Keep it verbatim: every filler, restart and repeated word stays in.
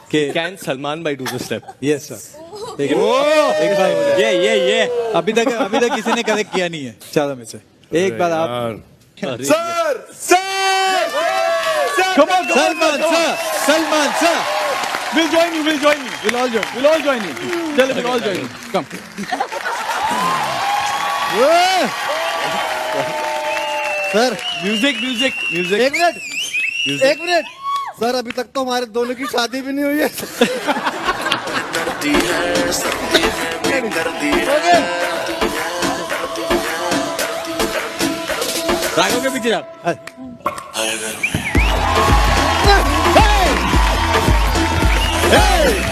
Can Salman bhai do the step? Yes sir. एक बार हो जाए। ये ये ये अभी तक अभी तक किसी ने करेक्ट किया नहीं है चारों में से। एक बार आप sir sir Salman sir Salman sir We'll join you. We'll join you. We'll all join. We'll all join you. Tell him we'll all join you. Come. Sir Music, music, music. एक मिनट एक मिनट सर, अभी तक तो हमारे दोनों की शादी भी नहीं हुई है। राघव के पीछे आप। Hey!